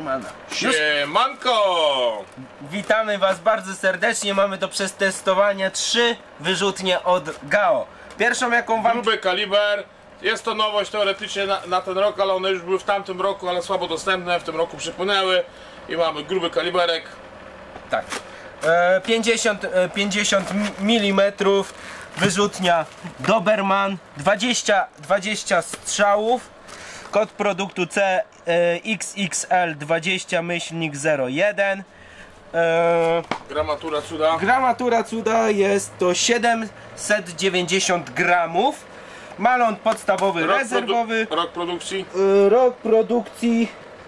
Siemanko! Witamy was bardzo serdecznie. Mamy do przetestowania 3 wyrzutnie od GAO. Pierwszą jaką wam... Gruby kaliber. Jest to nowość teoretycznie na ten rok, ale one już były w tamtym roku, ale słabo dostępne. W tym roku przypłynęły i mamy gruby kaliberek. Tak. 50 mm wyrzutnia Doberman, 20 strzałów. Kod produktu CXXL20-01. Gramatura cuda. Gramatura cuda jest to 790 gramów. Malon podstawowy rezerwowy. Rok produkcji. Rok produkcji.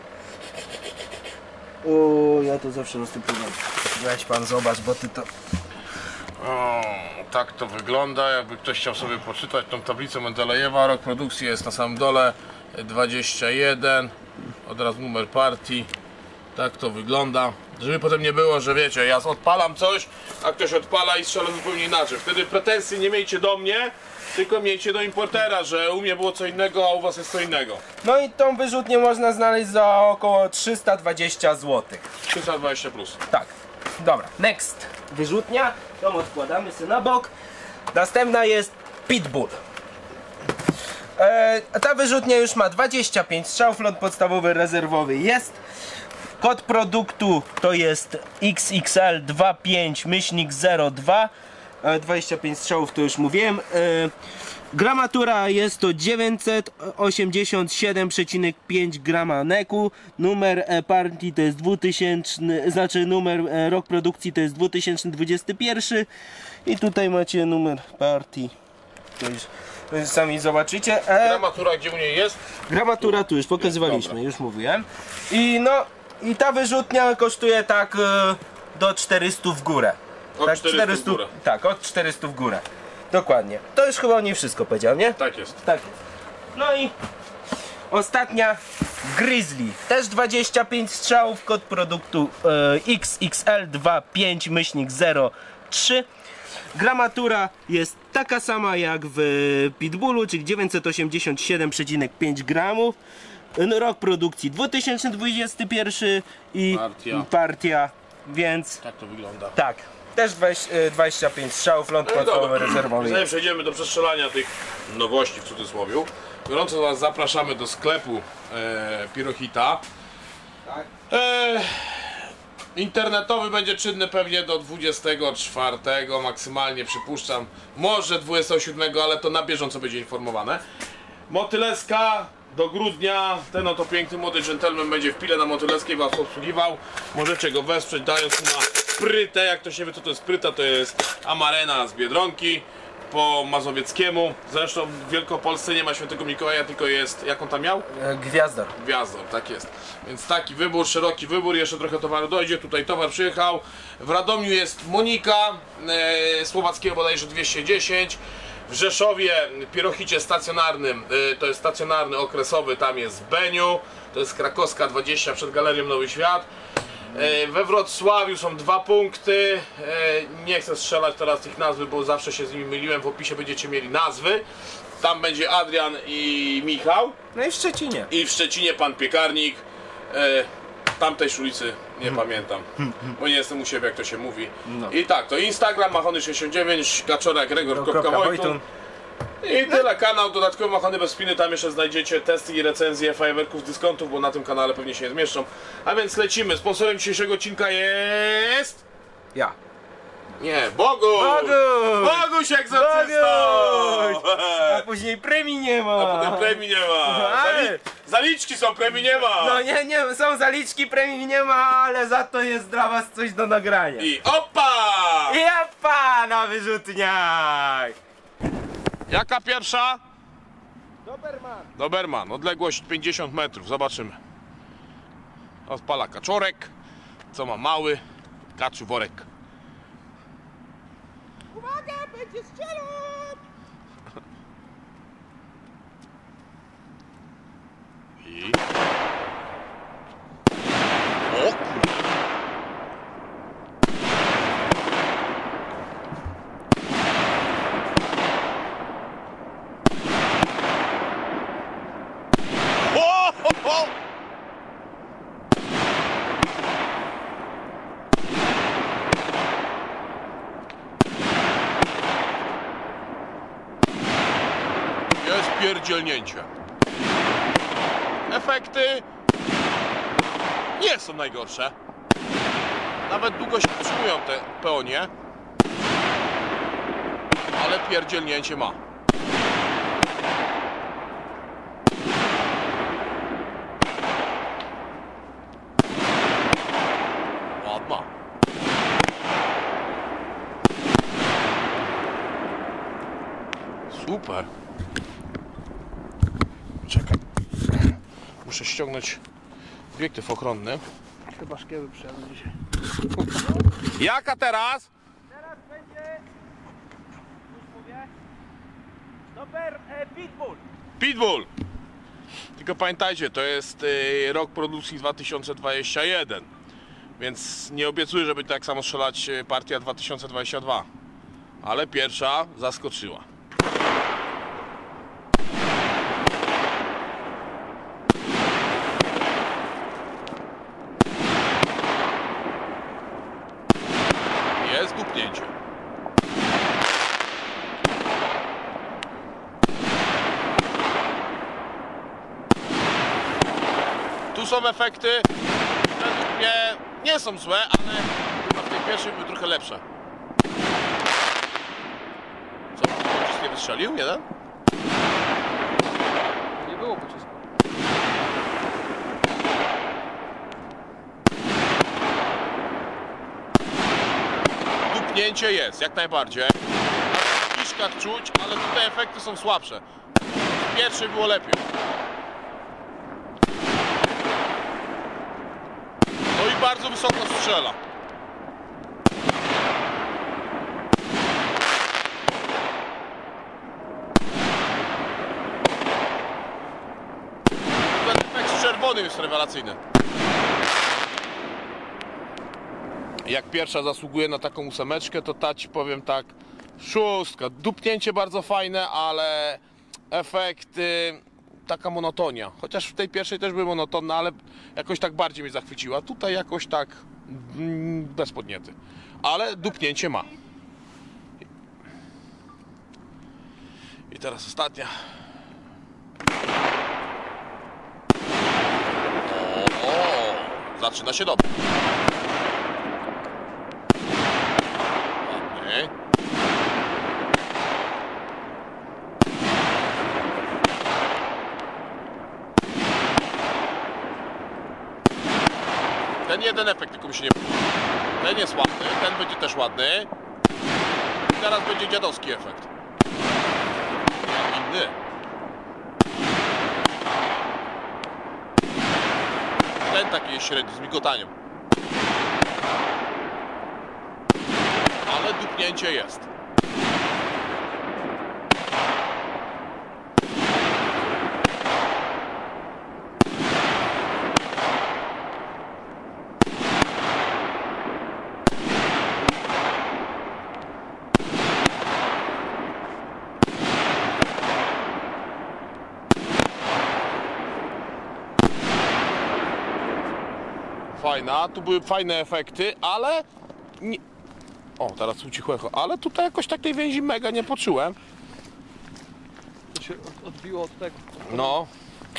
O, ja to zawsze następowałem. Weź pan zobacz, bo ty to... O, tak to wygląda. Jakby ktoś chciał sobie poczytać tą tablicę Mendelejewa, rok produkcji jest na samym dole 21. Od razu numer partii. Tak to wygląda. Żeby potem nie było, że wiecie, ja odpalam coś, a ktoś odpala i strzela zupełnie inaczej. Wtedy pretensji nie miejcie do mnie, tylko miejcie do importera, że u mnie było co innego, a u was jest co innego. No i tą wyrzutnię można znaleźć za około 320 zł. 320 plus. Tak. Dobra, next. Wyrzutnia. Tą odkładamy sobie na bok. Następna jest Pitbull. Ta wyrzutnia już ma 25 strzałów, lot podstawowy rezerwowy jest. Kod produktu to jest XXL25-02. 25 strzałów to już mówiłem. Gramatura jest to 987,5 grama neku. Numer partii to jest 2000, znaczy numer rok produkcji to jest 2021. I tutaj macie numer partii. To już sami zobaczycie. Gramatura gdzie u niej jest? Gramatura tu już pokazywaliśmy, już mówiłem. I no, i ta wyrzutnia kosztuje tak do 400 w górę. Od Tak, 400 w górę. Tak, od 400 w górę. Dokładnie. To już chyba nie wszystko powiedział, nie? Tak jest. Tak jest. No i ostatnia Grizzly. Też 25 strzałów, kod produktu XXL25-03. Gramatura jest taka sama jak w Pitbullu, czyli 987,5 gramów. Rok produkcji 2021 i partia, więc Tak to wygląda. tak, też 25 strzałów, ląd podstawowy rezerwowy. Zanim przejdziemy do przestrzelania tych nowości w cudzysłowie, gorąco was zapraszamy do sklepu Pirohita. Tak. Internetowy będzie czynny pewnie do 24, maksymalnie przypuszczam, może 27, ale to na bieżąco będzie informowane. Motyleska do grudnia, ten oto piękny młody dżentelmen będzie w Pile na Motyleckiej was obsługiwał. Możecie go wesprzeć dając mu na prytę, jak to się wie co to jest pryta, to jest Amarena z Biedronki po mazowieckiemu. Zresztą w Wielkopolsce nie ma Świętego Mikołaja, tylko jest, jak on tam miał? Gwiazdor. Gwiazdor, tak jest. Więc taki wybór, szeroki wybór, jeszcze trochę towaru dojdzie, tutaj towar przyjechał. W Radomiu jest Monika, Słowackiego bodajże 210. W Rzeszowie, Pirohicie stacjonarnym, to jest stacjonarny okresowy, tam jest Beniu, to jest Krakowska 20 przed Galerią Nowy Świat. We Wrocławiu są 2 punkty, nie chcę strzelać teraz ich nazwy, bo zawsze się z nimi myliłem, w opisie będziecie mieli nazwy. Tam będzie Adrian i Michał. No i w Szczecinie. I w Szczecinie pan Piekarnik. Tamtej ulicy nie pamiętam, bo nie jestem u siebie, jak to się mówi. No. I tak, to Instagram Machony69, Kaczora Gregor.Wojtun. I tyle, kanał dodatkowy Machony bez spiny, tam jeszcze znajdziecie testy i recenzje fajerwerków, dyskontów, bo na tym kanale pewnie się nie zmieszczą. A więc lecimy, sponsorem dzisiejszego odcinka jest... Ja. Nie, Boguś! Boguś egzorcysta! A później premii nie ma! A potem premii nie ma! Zaliczki są, premii nie ma! No nie, są zaliczki, premii nie ma, ale za to jest dla was coś do nagrania. I opa! I opa na wyrzutniach! Jaka pierwsza? Doberman. Doberman, odległość 50 metrów, zobaczymy. Odpala kaczorek, co ma mały, kaczy worek. Uwaga, będzie strzelać! I... O kurde! pierdzielnięcie. Efekty nie są najgorsze. Nawet długo się utrzymują te peonie. Ale pierdzielnięcie ma. Ładna. Super. Czekaj. Muszę ściągnąć obiektyw ochronny. Chyba szkieły przyjadą dzisiaj. Jaka teraz? Teraz będzie, już mówię, Dober Pitbull. Pitbull. Tylko pamiętajcie, to jest rok produkcji 2021. Więc nie obiecuję, żeby tak samo strzelać partia 2022. Ale pierwsza zaskoczyła. Jest dupnięcie. Tu są efekty, według mnie nie są złe, ale chyba w tej pierwszej były trochę lepsze. Co? Pocisk nie wystrzelił? Jeden? Nie było pocisku. Dupnięcie jest, jak najbardziej. W kiszkach czuć, ale tutaj efekty są słabsze. W pierwszej było lepiej. No i bardzo wysoko strzela. Ten efekt z czerwonym jest rewelacyjny. Jak pierwsza zasługuje na taką ósemeczkę, to ta ci powiem tak, 6. Dupnięcie bardzo fajne, ale efekty, taka monotonia. Chociaż w tej pierwszej też były monotonne, ale jakoś tak bardziej mnie zachwyciła. Tutaj jakoś tak bez podniety. Ale dupnięcie ma. I teraz ostatnia. O, zaczyna się dobrze. Ładny. Ten jeden efekt tylko mi się nie podoba. Ten jest ładny, ten będzie też ładny. I teraz będzie dziadowski efekt. Inny. Ten taki jest średni, z migotaniem. Ale dupnięcie jest. Fajna, tu były fajne efekty, ale nie... O, teraz ucichło echo, ale tutaj jakoś tak tej więzi mega nie poczułem. To się odbiło od tego. No.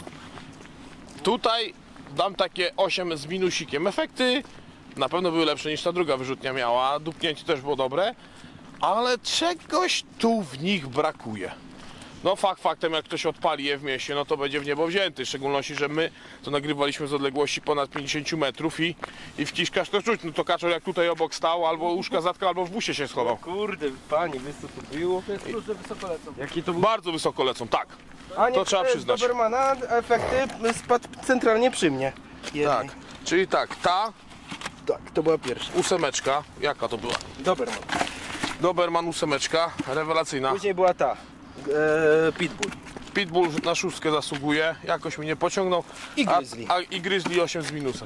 Tutaj dam takie 8 z minusikiem. Efekty na pewno były lepsze niż ta druga wyrzutnia miała. Dupnięcie też było dobre, ale czegoś tu w nich brakuje. No faktem, jak ktoś odpali je w mieście, no to będzie w niebo wzięty. W szczególności, że my to nagrywaliśmy z odległości ponad 50 metrów i w kiszkach to czuć. No to kaczor jak tutaj obok stał, albo uszka zatkał, albo w busie się schował. Kurde, panie, wiesz co to było? To jest plus, że wysoko lecą. Jaki to był? Bardzo wysoko lecą, tak. A nie, to trzeba przyznać. Dobermana efekty spadł centralnie przy mnie. Tak, czyli tak, ta Tak, to była pierwsza. ósemeczka, jaka to była? Doberman. Doberman ósemeczka, rewelacyjna. Później była ta. Pitbull. Pitbull na 6 zasługuje, jakoś mnie nie pociągnął. I Grizzly. I Grizzly 8 z minusem.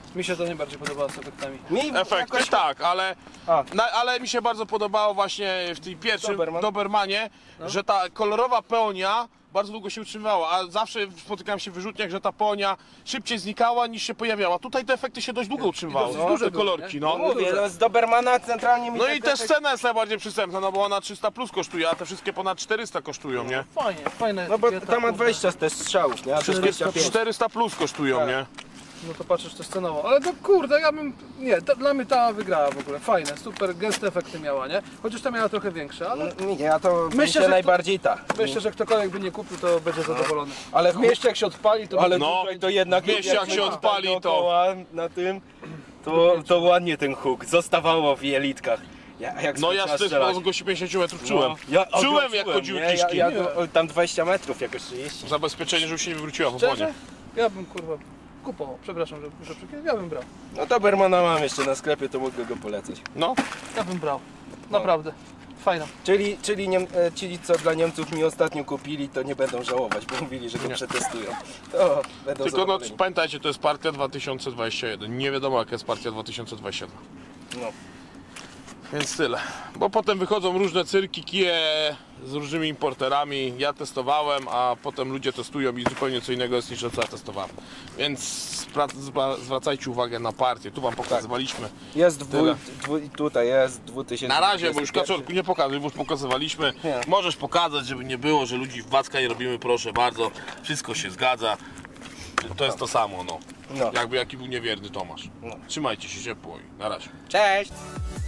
Mi się to najbardziej podobało z efektami. Mi Efekty jakoś... tak, ale, A. ale mi się bardzo podobało właśnie w tej pierwszym Doberman. Dobermanie, że ta kolorowa peonia bardzo długo się utrzymywała, a zawsze spotykałem się w wyrzutniach, że ta peonia szybciej znikała niż się pojawiała. Tutaj te efekty się dość długo utrzymywały, dosyć duże te były, kolorki, nie? no. Mówię, no z Dobermana centralnie mi No tak i też efekt- cena jest najbardziej przystępna, no bo ona 300 plus kosztuje, a te wszystkie ponad 400 kosztują, nie? Fajnie, fajne. No bo etykieta, tam ma kurde. 20 też strzałów, nie? A to 25. 400 plus kosztują, Tak. nie? No to patrzysz też cenowo. Ale to kurde, ja bym... Nie, dla mnie ta wygrała w ogóle. Fajne, super gęste efekty miała, nie? Chociaż ta miała trochę większe, ale... Nie, ja to Myślę, myślę, że to- najbardziej ta. Myślę, że ktokolwiek by nie kupił, to będzie zadowolony. Ale W mieście jak się odpali, to... Ale No, tutaj to jednak w mieście jak się odpali, to- dookoła na tym, to ładnie ten huk zostawało w jelitkach. Jak No ja trzeba z strzelać. tego 50 metrów czułem. Ja Czułem jak chodziły nie? kiszki. Ja tam 20 metrów, jakoś 30. Zabezpieczenie, żeby się nie wywróciła w oponie. Szczerze? Ja bym kurwa kupował. Przepraszam, że ja bym brał. No Dobermana mam jeszcze na sklepie, to mogę go polecać. No, Ja bym brał. Naprawdę. Fajna. Czyli co dla Niemców mi ostatnio kupili, to nie będą żałować, bo mówili, że go przetestują. To będą tylko no, zadowoleni. pamiętajcie, to jest partia 2021. Nie wiadomo jaka jest partia 2022. No. Więc tyle. Bo potem wychodzą różne cyrki, kije z różnymi importerami. Ja testowałem, a potem ludzie testują i zupełnie co innego jest niż to, co ja testowałem. Więc zwracajcie uwagę na partię. Tu wam pokazywaliśmy. Jest Tyle. tutaj jest 2000. Na razie, bo już Kaczorku nie pokazuj, bo już pokazywaliśmy. Nie. Możesz pokazać, żeby nie było, że ludzi w Wacka nie robimy, proszę bardzo. Wszystko się zgadza. To jest to samo, no. No. Jakby jaki był niewierny Tomasz. No. Trzymajcie się ciepło i na razie. Cześć!